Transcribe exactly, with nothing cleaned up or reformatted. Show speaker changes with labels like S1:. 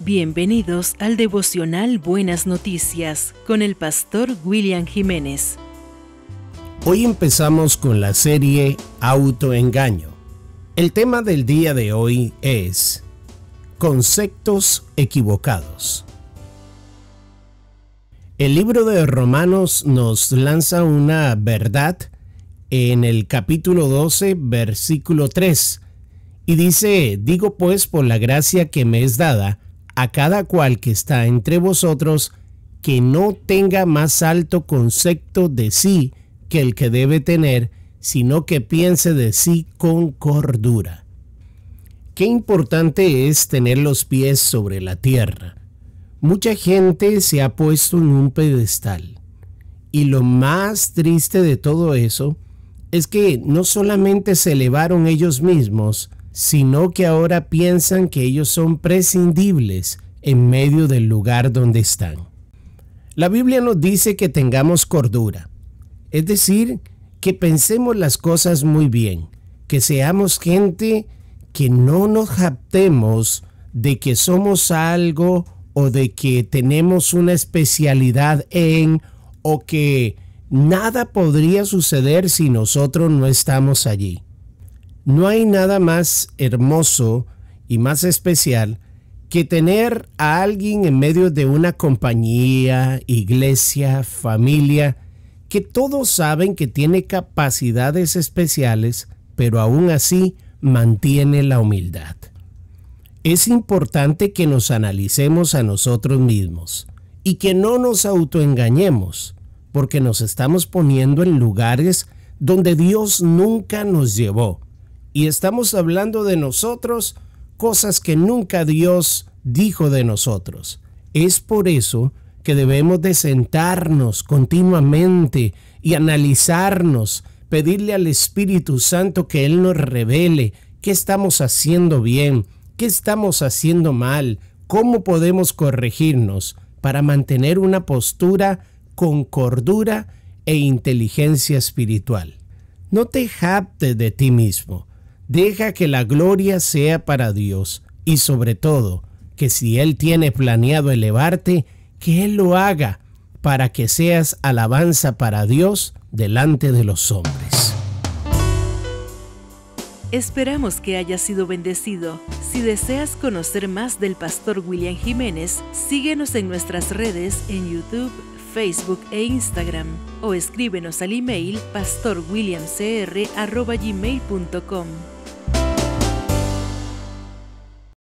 S1: Bienvenidos al devocional Buenas Noticias con el pastor William Jiménez.
S2: Hoy empezamos con la serie Autoengaño. El tema del día de hoy es conceptos equivocados. El libro de Romanos nos lanza una verdad en el capítulo doce, versículo tres, y dice: digo pues por la gracia que me es dada a cada cual que está entre vosotros, que no tenga más alto concepto de sí que el que debe tener, sino que piense de sí con cordura. Qué importante es tener los pies sobre la tierra. Mucha gente se ha puesto en un pedestal. Y lo más triste de todo eso es que no solamente se elevaron ellos mismos, sino que ahora piensan que ellos son prescindibles en medio del lugar donde están. La Biblia nos dice que tengamos cordura, es decir, que pensemos las cosas muy bien, que seamos gente que no nos jactemos de que somos algo o de que tenemos una especialidad en, o que nada podría suceder si nosotros no estamos allí. No hay nada más hermoso y más especial que tener a alguien en medio de una compañía, iglesia, familia, que todos saben que tiene capacidades especiales, pero aún así mantiene la humildad. Es importante que nos analicemos a nosotros mismos y que no nos autoengañemos, porque nos estamos poniendo en lugares donde Dios nunca nos llevó. Y estamos hablando de nosotros cosas que nunca Dios dijo de nosotros. Es por eso que debemos de sentarnos continuamente y analizarnos, pedirle al Espíritu Santo que Él nos revele qué estamos haciendo bien, qué estamos haciendo mal, cómo podemos corregirnos para mantener una postura con cordura e inteligencia espiritual. No te jactes de ti mismo. Deja que la gloria sea para Dios y sobre todo que si Él tiene planeado elevarte, que Él lo haga para que seas alabanza para Dios delante de los hombres.
S1: Esperamos que hayas sido bendecido. Si deseas conocer más del pastor William Jiménez, síguenos en nuestras redes en YouTube, Facebook e Instagram o escríbenos al email pastor william c r arroba gmail punto com.